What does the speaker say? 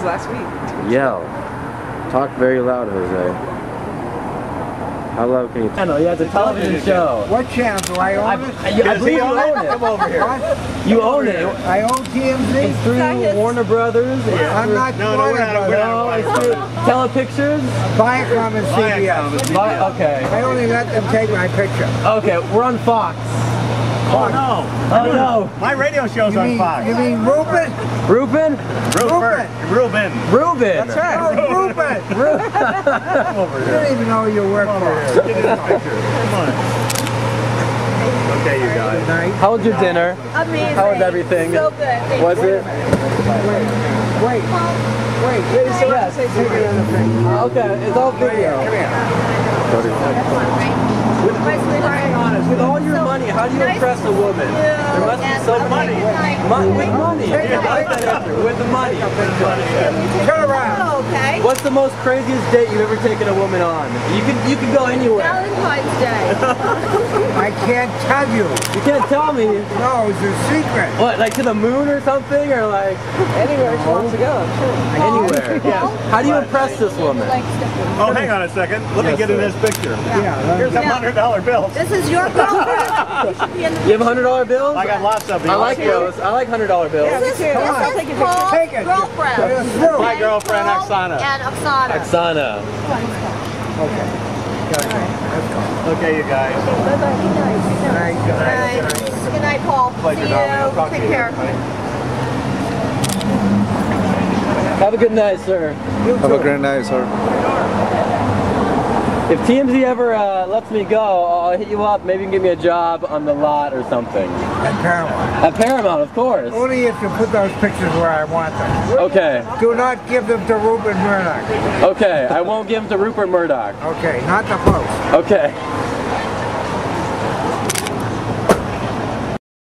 last week. Yell. Talk very loud, Jose. How loud can you talk? Yeah, it's a television show. What channel? Do I own it? I believe you own it. Come over here. What? You own it. I own TMZ? It's through Warner Brothers. I'm not Warner Brothers. No, it's through Telepictures. Viacom and CBS. Okay. I only let them take my picture. Okay, we're on Fox. Oh no! Oh no! My radio show's on Fox. You mean Ruben? Ruben? Ruben. Ruben. That's right. Oh, Ruben! Come over You here. don't even know who you work Come for. over here. Get in the picture. Come on. Okay, you Good guys. night. How was your dinner? Amazing. How was everything? So good. Thank Was you. it? Wait. Yes. Take it on the thing. Okay, it's all video. Come here. With all your money, how do you impress a woman? There must be so money. With money. I like that answer. With the money. Turn around. Okay. What's the most craziest date you've ever taken a woman on? You can go anywhere. Valentine's Day. I can't tell you. You can't tell me. No, it's a secret. What, like to the moon or something, or like Anywhere she wants to go, I'm sure. anywhere? Yes. How do you impress this woman? Oh, hang on a second. Let me get in this picture. Yeah. Here's a $100 bill. This is your girlfriend. You should be in the You have $100 bills? I got lots of them. I like those. I like $100 bills. This is Come on. Paul's Take it. girlfriend. It's through. My girlfriend, Paul Oksana. And Oksana. Oksana. Okay. Let's go. Okay, you guys. Bye-bye. Good night. Good night. Good Good night. night. Good night, Paul. Pleasure, See darling. I'll talk you. to Take you. care. Have a good night, sir. Have a great night, sir. If TMZ ever lets me go, I'll hit you up. Maybe you can give me a job on the lot or something. At Paramount. At Paramount, of course. Only if you put those pictures where I want them. Okay. Do not give them to Rupert Murdoch. Okay. I won't give them to Rupert Murdoch. Okay, not the post. Okay.